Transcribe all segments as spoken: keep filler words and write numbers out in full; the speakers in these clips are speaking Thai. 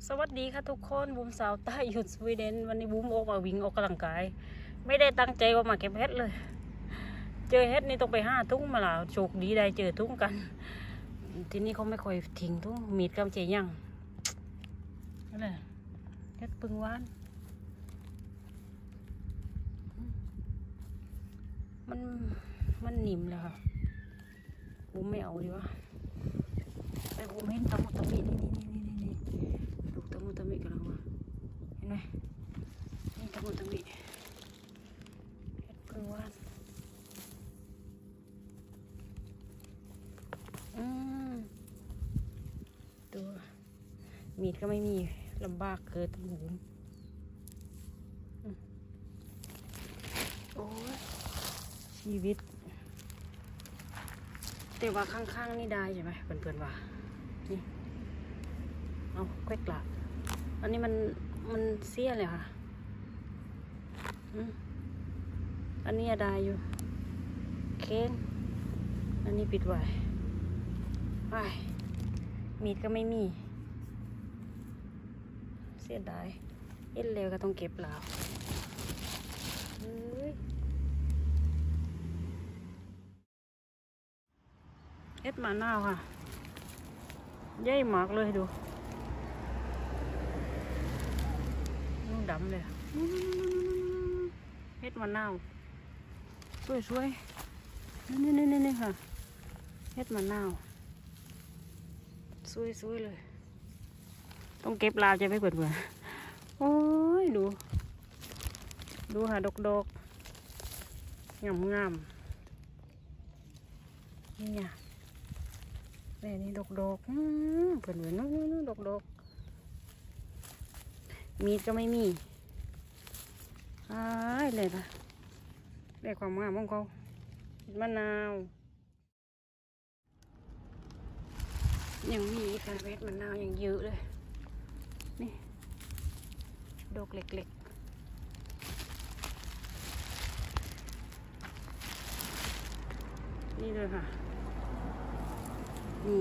สวัสดีค่ะทุกคนบูมสาวใต้อยู่สวีเดนวันนี้บูมออกมาวิ่งออกกำลังกายไม่ได้ตั้งใจว่ามาเก็บเห็ดเลยเจอเห็ดนี่ต้องไปห้าทุ่งมาแล้วโชคดีได้เจอทุ่งกันที่นี่เขาไม่ค่อยทิ้งทุ่งมีดกำเจยังนั่นแหละเห็ดปึงว่านมันมันนิ่มเลยค่ะบูมไม่เอาดีวะแต่บูมเห็นตะมุตะมินี่นี่นี่นี่นี่ลูกตะมุตะมิกันแล้ววะเห็นไหมนี่ตะมุตะมิเห็ดปึงว่านอืมตัวมีดก็ไม่มีลำบากเกิดบูมโอ้ยชีวิตแต่ว่าข้างๆนี่ได้ใช่ไหมเพื่อนๆว่านี่เอาแควกละอันนี้มันมันเสี้ยเลยค่ะอืมอันนี้ได้อยู่เค้นอันนี้ปิดไว้ไปมีดก็ไม่มีเสียดายเอ็นเร็วก็ต้องเก็บแล้วเฮ้ยเอ็ดมะนาวค่ะใหญ่มากเลยดูนุ่งดำเลยเอ็ดมะนาวสวยๆนี่นี่นี่นี่ค่ะเอ็ดมะนาวสวยๆเลยต้องเก็บลาวจะไม่เปิดเบื่อโอ้ยดูดูค่ะดกดกงามงามนี่ไงแม่นี่ดกดกเปิดเบื่อนู้นนู้นดกดกมีดก็ไม่มีอ้ายเลยค่ะได้ความงามของเขามะนาวยังมีค่ะเม็ดมะนาวยังเยอะเลยนี่ดอกเล็กๆนี่เลยค่ะนี่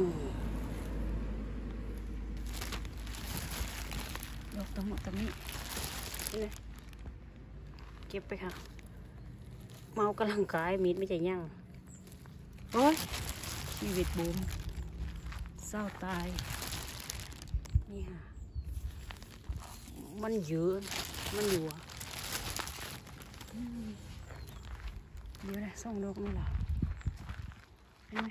ดอกตะมุตะมินี่เลยเก็บไปค่ะเมากำลังกายมีดไม่ใจยั่งโอ้ยชีวิตบูมเศร้าตายนี่ค่ะมันเยอะมันอยู่อ่ะเดี๋ยวนะส่องดอกนี่เหรอเห็นไหม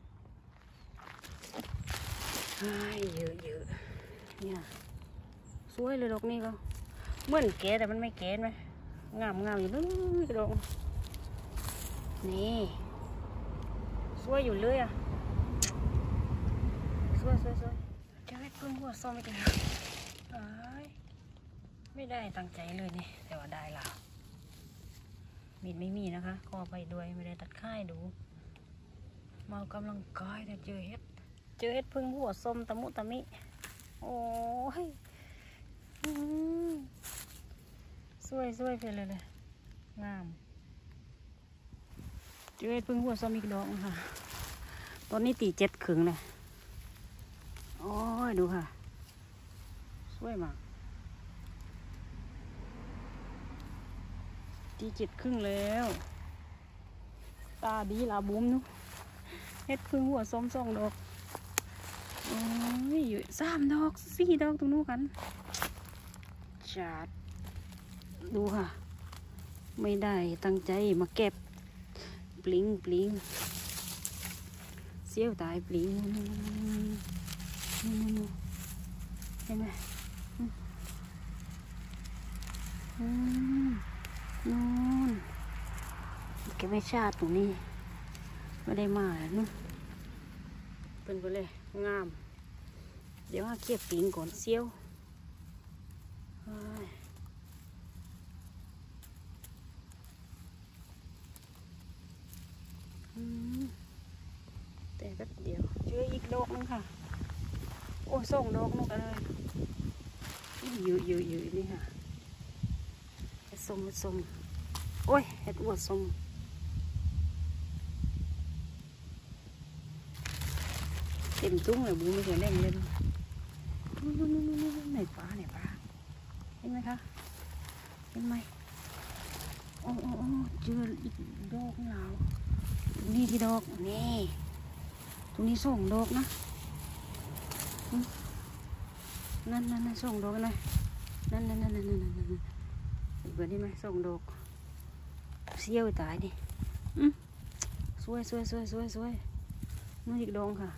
ใช่เยอะเยอะเนี่ยสวยเลยดอกนี่ก็เหมือนแก่แต่มันไม่แก่ไหมงามงามอยู่เลยดอกนี่สวยอยู่เลยอ่ะสวยสวยสวยจะให้พึ่งหัวซ้อมไปกันไม่ได้ตั้งใจเลยนี่แต่ว่าได้แล้วมีดไม่มีนะคะขอไปด้วยไม่ได้ตัดค่ายดูเมากำลังกายแต่เจอเห็ดเจอเห็ดพึ่งหัวส้มตะมุตะมิโอ้ยสวยสวยไปเลยเลยงามเจอเห็ดพึ่งหัวส้มอีกดอกค่ะตอนนี้ตีเจ็ดขึงเลยโอ้ยดูค่ะสวยมากตีเจ็ดครึ่งแล้วตาดีลาบุ้มนุเฮ็ดพึ่งหัวส้มสองดอกโอ้ยอยู่สามดอกสี่ดอกตรงนู้นกันจัดดูค่ะไม่ได้ตั้งใจมาเก็บปลิงปลิงเสี้ยวตายปลิงเห็นไหมนู่นแกไม่ชาติตรงนี้ไม่ได้มาแล้วนู่นเป็นไปเลยงามเดี๋ยวมาเก็บปิงก่อนเซี่ยวแต่แป๊บเดียวเจออีกดอกนึงค่ะโอ้ส่งดอกนึงกันเลยอยู่อยู่อยู่นี่ค่ะเห็ดส้มเห็ดส้มโอ้ยเห็ดอวดส้มเต็มตุ้งเลยบูไม่เคยเล่นเล่นนู่นนู่นนู่นนู่นไหนปลาไหนปลาเห็นไหมคะเห็นไหมโอ้โอ้โอ้เจออีกดอกเหลาตรงนี้กี่ดอกนี่ตรงนี้สองดอกนะนั่นนั่นนั่นสองดอกเลยนั่นนั่นนั่นนั่นนั่นนั่นเบื่อนี่ไหมสองดอกเสี้ยวตายดิอืมสวยสวยสวยสวยสวยนู่นอีกดองค่ะ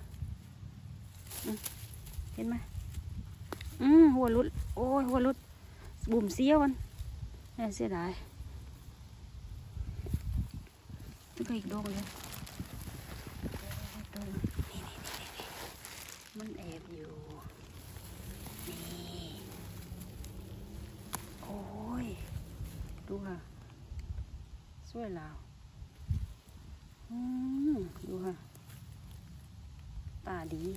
เห็นไหมอืมหัวรุดโอ้ยหัวรุดบุ่มเสี้ยวมันแน่เสียดายนี่ก็อีกดองเลยนี่นี่นี่นี่มันแอบอยู่นี่โอ้ยดูค่ะสวยแล้วอืมดูค่ะตาดี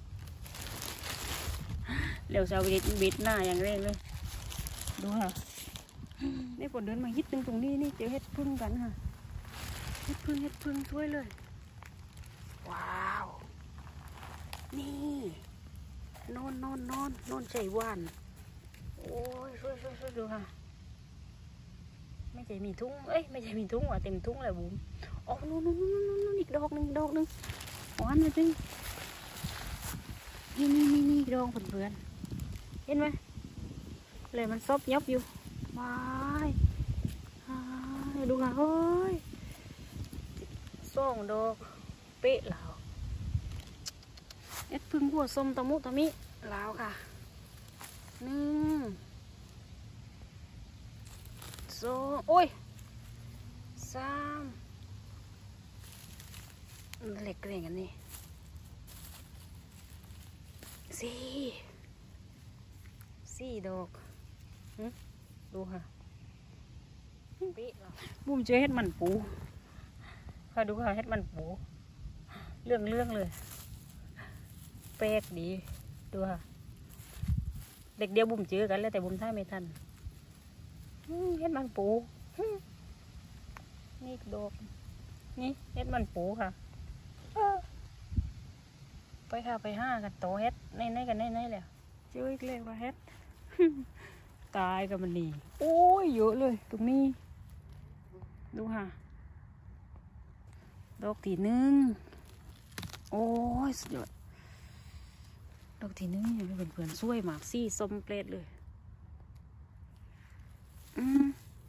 เร็วเช้าบิดบิดหน้าอย่างแรงเลยดูค่ะนี่ฝนเดินมาฮิตตรงตรงนี้นี่เจอเห็ดพึ่งกันค่ะเห็ดพึ่งเห็ดพึ่งสวยเลยว้าวนี่นอนนอนนอนนอนใจหวานโอ้ยสวยสวยสวยดูค่ะไม่ใช่มีทุ่งเอ้ยไม่ใช่มีทุ่งว่ะเต็มทุ่งเลยบุ๋มอ๋อนู่นนู่นนู่นนู่นอีกดอกหนึ่งดอกหนึ่งหวานเลยจริงนี่นี่นี่นี่ดอกเพื่อนๆเห็นไหมเลยมันซบยับอยู่ว้ายดูค่ะเฮ้ยสองดอกเป๊ะแล้วเอ็ดพึ่งหัวส้มตะมุตะมิแล้วค่ะหนึ่งสองโอ้ยสามเหล็กเกร่งกันนี่สี่สี่ดอกดูค่ะบุ้มเจอเห็ดมันปูค่ะดูค่ะเห็ดมันปูเรื่องเรื่องเลยแปลกดีดูค่ะเด็กเดียวบุ้มเจอกันแล้วแต่บุ้มท่าไม่ทันเห็ดมันปูนี่ดอกนี่เห็ดมันปูค่ะไปค่ะไปห้ากันโตเห็ดในในกันในในเลยเจออีกเลยว่าเห็ดตายกับมันนี่โอ้ยเยอะเลยตรงนี้ดูค่ะดอกที่หนึ่งโอ้ยสุดยอดดอกที่หนึ่งอย่างนี้เพื่อนๆสวยมากสีส้มเปรตเลยอืม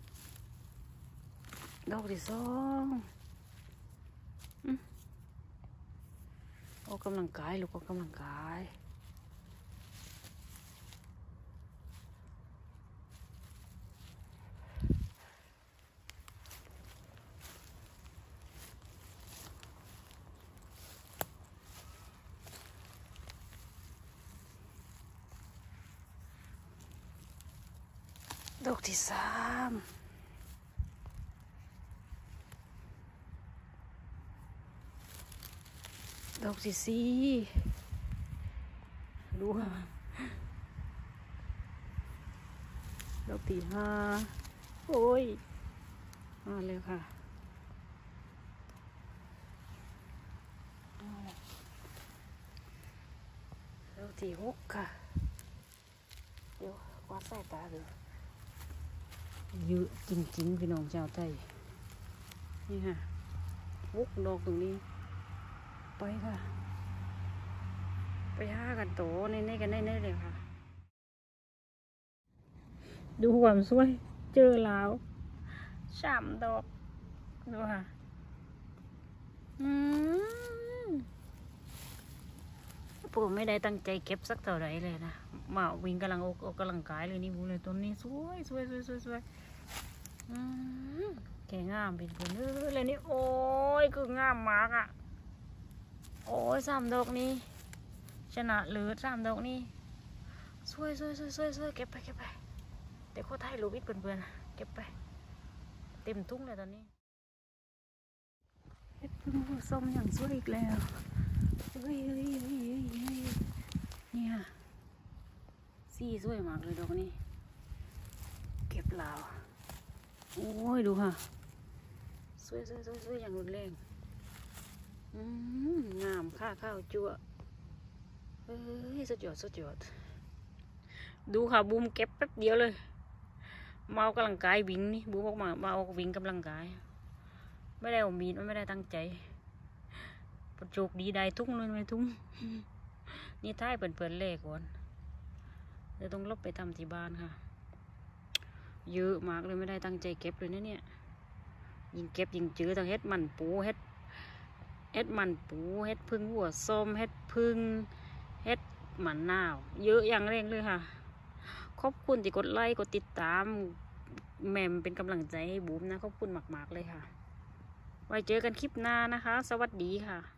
ดอกที่สองอืมออกกำลังกายลูกออกกำลังกายดอกที่สามดอกที่สี่ดูค่ะดอกที่ห้าโอ้ยมาเลยค่ะดอกที่หกค่ะเดี๋ยวกวาดสายตาดูเยอะจริงๆพี่น้องชาวไทยนี่ค่ะวุกดอกตรงนี้ไปค่ะไปห้ากันโตในในกันในในเลยค่ะดูความสวยเจอแล้วสามดอกดูค่ะอืมผมไม่ได้ตั้งใจเก็บสักเท่าไหร่เลยนะมาวิ่งกำลังออกกำลังกายเลยนี่บุเลยต้นนี้สวยสวยสวยสวยสวยอืมแกงามเป็นคนเออเลยนี่โอ้ยคืองามมากอ่ะโอ้ยสามดอกนี้ชนะเลิศสามดอกนี้สวยสวยสวยสวยสวยเก็บไปเก็บไปเดี๋ยวเขาถ่ายรูปอีกเพื่อนๆเก็บไปเต็มทุ่งเลยตอนนี้เฮ็ดพึ่งหัวส้มอย่างสวยอีกแล้วเฮ้ยเฮ้ยเฮ้ยเฮ้ยนี่ค่ะสีสวยมากเลยดอกนี้เก็บลาวโอ้ยดูค่ะสวยสวยสวยสวยอย่างรุนแรงอืมงามค่าข้าวจั่วเฮ้ยสุดยอดสุดยอดดูค่ะบูมเก็บแป๊บเดียวเลยมาออกกำลังกายวิ่งนี่บูมออกมามาออกวิ่งกำลังกายไม่ได้เอามีดไม่ได้ตั้งใจประโจกดีได้ทุ่งเลยไม่ทุ่งนี่ท้ายเปิ่นๆเล่ก่อนเดี๋ยวต้องลบไปทำที่บ้านค่ะเยอะมากเลยไม่ได้ตั้งใจเก็บเลยนะเนี่ยยิงเก็บยิงจื้อทั้งเฮ็ดมันปูเฮ็ดเฮ็ดมันปูเฮ็ดพึ่งหัวส้มเฮ็ดพึ่งเฮ็ดหมันนาวเยอะอย่างเร่งเลยค่ะขอบคุณที่กดไลค์กดติดตามแม่มเป็นกำลังใจให้บูมนะขอบคุณมากๆเลยค่ะไว้เจอกันคลิปหน้านะคะสวัสดีค่ะ